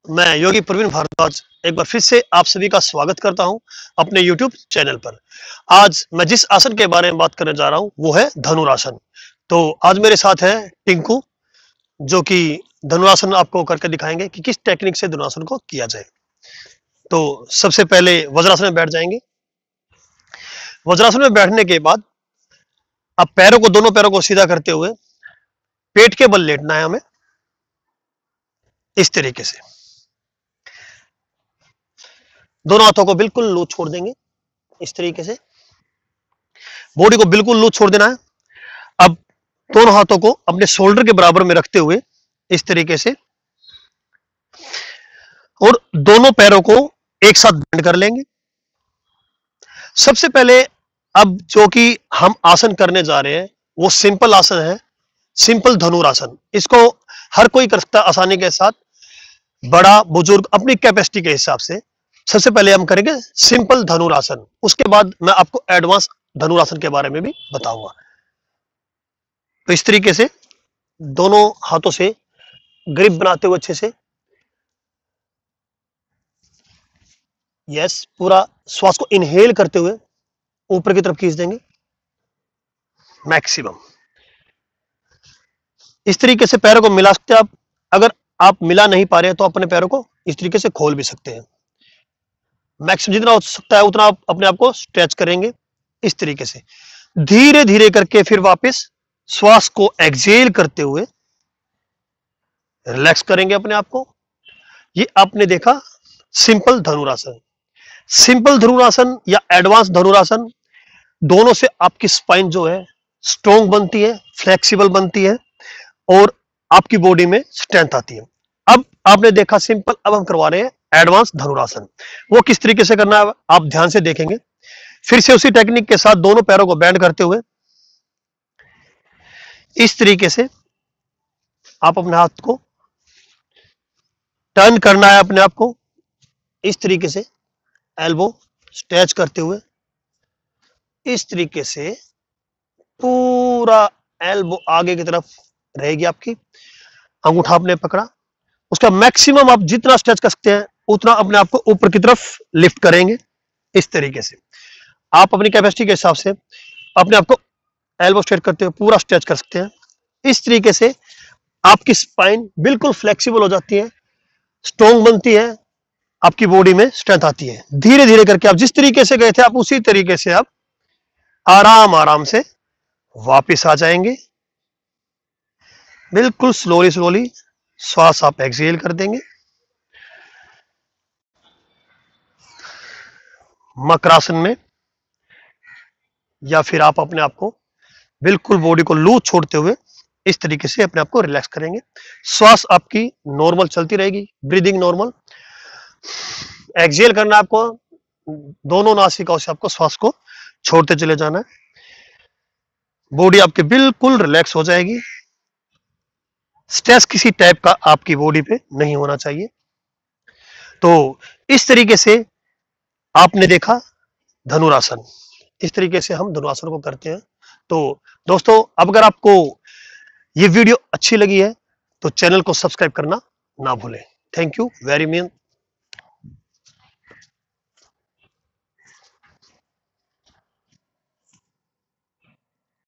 मैं योगी प्रवीण भारद्वाज एक बार फिर से आप सभी का स्वागत करता हूं अपने YouTube चैनल पर। आज मैं जिस आसन के बारे में बात करने जा रहा हूं वो है धनुरासन। तो आज मेरे साथ है टिंकू, जो कि धनुरासन आपको करके दिखाएंगे कि किस टेक्निक से धनुरासन को किया जाए। तो सबसे पहले वज्रासन में बैठ जाएंगे। वज्रासन में बैठने के बाद अब दोनों पैरों को सीधा करते हुए पेट के बल लेटना है हमें, इस तरीके से। दोनों हाथों को बिल्कुल लूज छोड़ देंगे, इस तरीके से। बॉडी को बिल्कुल लूज छोड़ देना है। अब दोनों हाथों को अपने शोल्डर के बराबर में रखते हुए इस तरीके से, और दोनों पैरों को एक साथ बेंड कर लेंगे। सबसे पहले अब जो कि हम आसन करने जा रहे हैं वो सिंपल आसन है, सिंपल धनुरासन। इसको हर कोई कर सकता है आसानी के साथ, बड़ा बुजुर्ग अपनी कैपेसिटी के हिसाब से। सबसे पहले हम करेंगे सिंपल धनुरासन, उसके बाद मैं आपको एडवांस धनुरासन के बारे में भी बताऊंगा। तो इस तरीके से दोनों हाथों से ग्रिप बनाते हुए अच्छे से, यस, पूरा श्वास को इनहेल करते हुए ऊपर की तरफ खींच देंगे मैक्सिमम। इस तरीके से पैरों को मिला सकते हैं आप। अगर आप मिला नहीं पा रहे हैं तो अपने पैरों को इस तरीके से खोल भी सकते हैं। मैक्सिमम जितना हो सकता है उतना आप अपने आप को स्ट्रेच करेंगे इस तरीके से। धीरे धीरे करके फिर वापस श्वास को एक्सहेल करते हुए रिलैक्स करेंगे अपने आप को। ये आपने देखा सिंपल धनुरासन। सिंपल धनुरासन या एडवांस धनुरासन, दोनों से आपकी स्पाइन जो है स्ट्रॉन्ग बनती है, फ्लेक्सिबल बनती है और आपकी बॉडी में स्ट्रेंथ आती है। अब आपने देखा सिंपल, अब हम करवा रहे हैं एडवांस धनुरासन। वो किस तरीके से करना है आप ध्यान से देखेंगे। फिर से उसी टेक्निक के साथ दोनों पैरों को बेंड करते हुए इस तरीके से आप अपने हाथ को टर्न करना है, अपने आप को इस तरीके से एल्बो स्ट्रेच करते हुए इस तरीके से पूरा एल्बो आगे की तरफ रहेगी आपकी। अंगूठा आपने पकड़ा, उसका मैक्सिमम आप जितना स्ट्रेच कर सकते हैं उतना अपने आप को ऊपर की तरफ लिफ्ट करेंगे इस तरीके से। आप अपनी कैपेसिटी के हिसाब से अपने आप को एल्बो स्ट्रेच करते हुए पूरा स्ट्रेच कर सकते हैं। इस तरीके से आपकी स्पाइन बिल्कुल फ्लेक्सिबल हो जाती है, स्ट्रॉन्ग बनती है, आपकी बॉडी में स्ट्रेंथ आती है। धीरे धीरे करके आप जिस तरीके से गए थे आप उसी तरीके से आप आराम आराम से वापस आ जाएंगे। बिल्कुल स्लोली स्लोली श्वास आप एक्सहेल कर देंगे। मकरासन में या फिर आप अपने आप को बिल्कुल बॉडी को लूज छोड़ते हुए इस तरीके से अपने आप को रिलैक्स करेंगे। श्वास आपकी नॉर्मल चलती रहेगी, ब्रीदिंग नॉर्मल। एक्सहेल करना आपको, दोनों नासिकाओं से आपको श्वास को छोड़ते चले जाना है। बॉडी आपकी बिल्कुल रिलैक्स हो जाएगी। स्ट्रेस किसी टाइप का आपकी बॉडी पे नहीं होना चाहिए। तो इस तरीके से आपने देखा धनुरासन। इस तरीके से हम धनुरासन को करते हैं। तो दोस्तों, अब अगर आपको ये वीडियो अच्छी लगी है तो चैनल को सब्सक्राइब करना ना भूलें। Thank you very much.